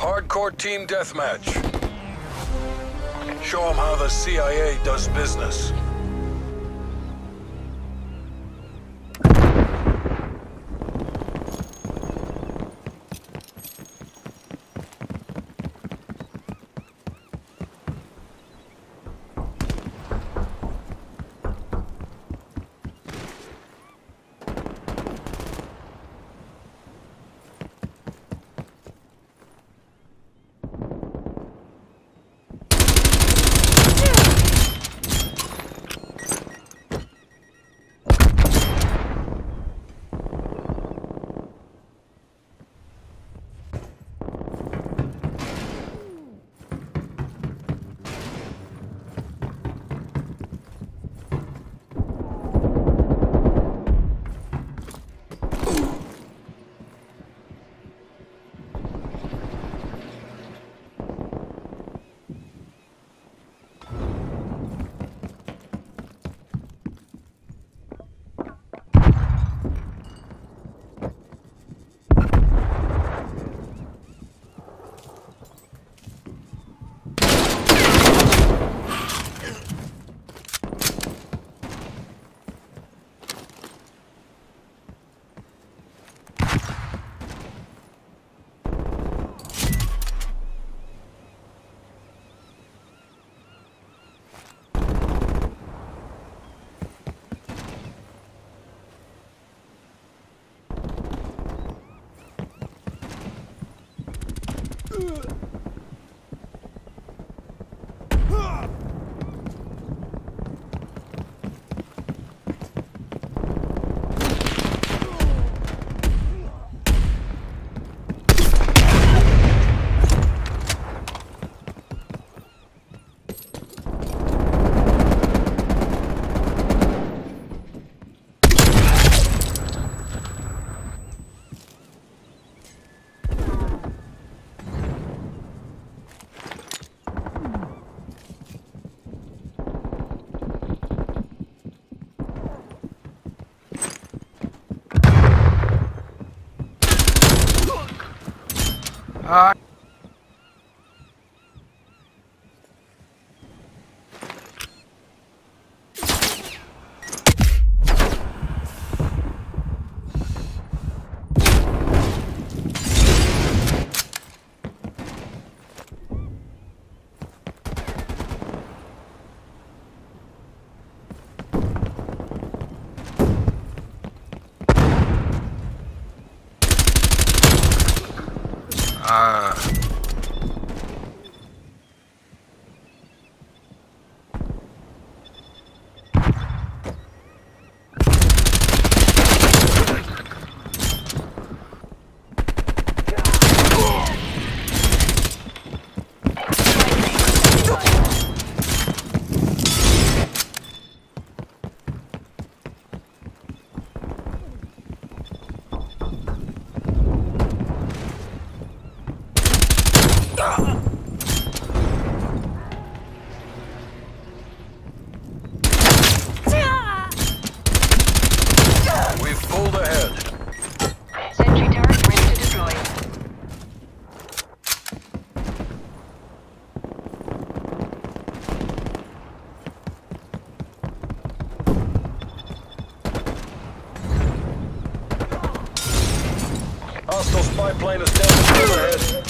Hardcore team deathmatch. Show them how the CIA does business. We've pulled ahead. Sentry turret ready to deploy. Hostile spy plane is down overhead.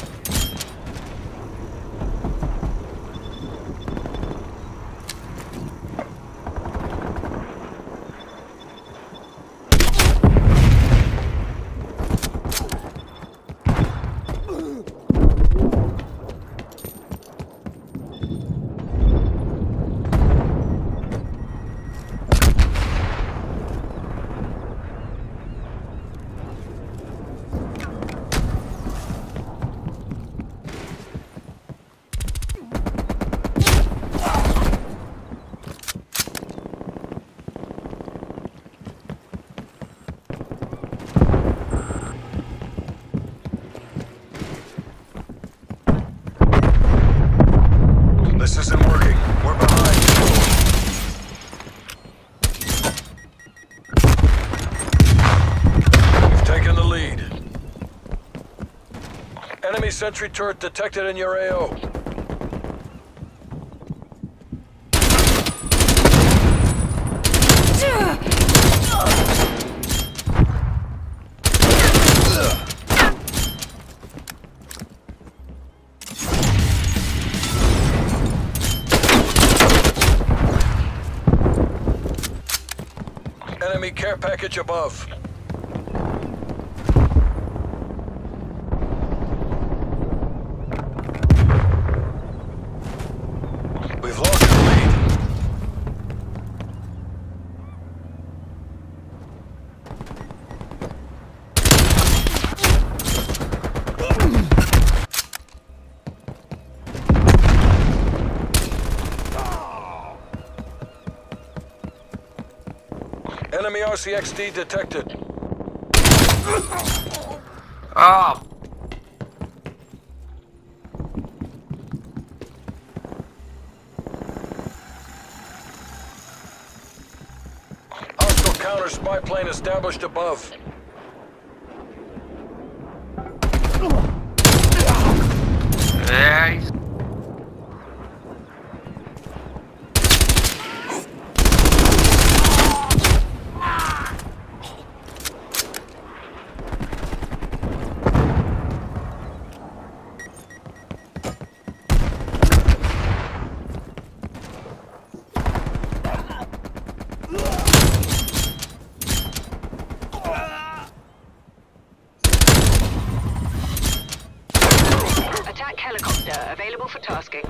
Enemy sentry turret detected in your AO. Enemy care package above. We've lost the lead. Enemy RCXD detected. Ah! Hostile counter spy plane established above. Yeah, he's... Attack helicopter available for tasking.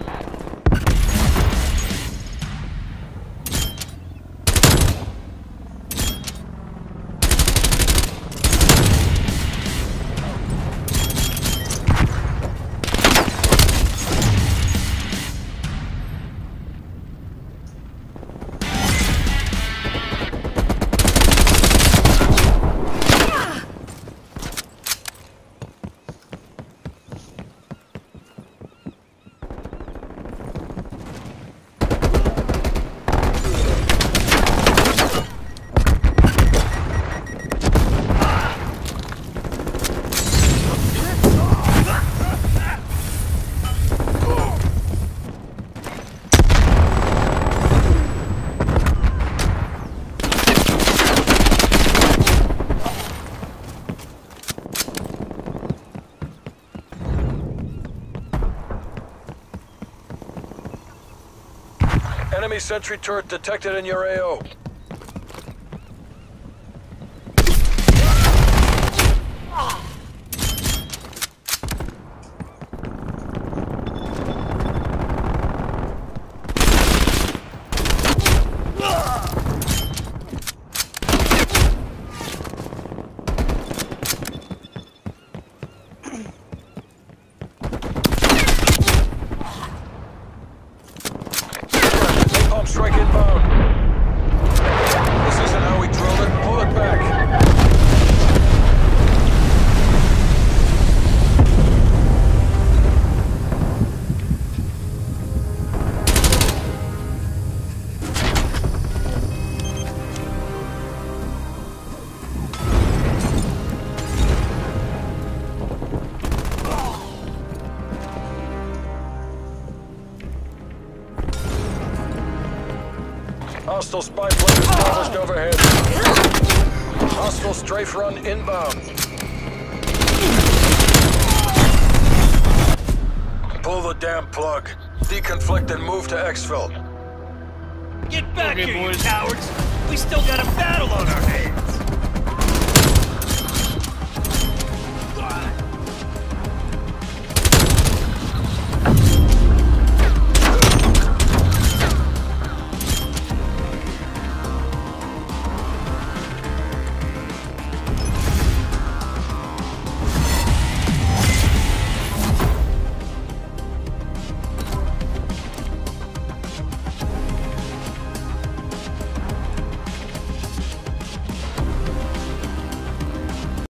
Enemy sentry turret detected in your AO. Napalm strike inbound. This isn't how we drilled it. Pull it back. Hostile spy plane established overhead. Hostile strafe run inbound. Pull the damn plug. Deconflict and move to exfil. Get back here, you cowards! We still got a battle on our hands!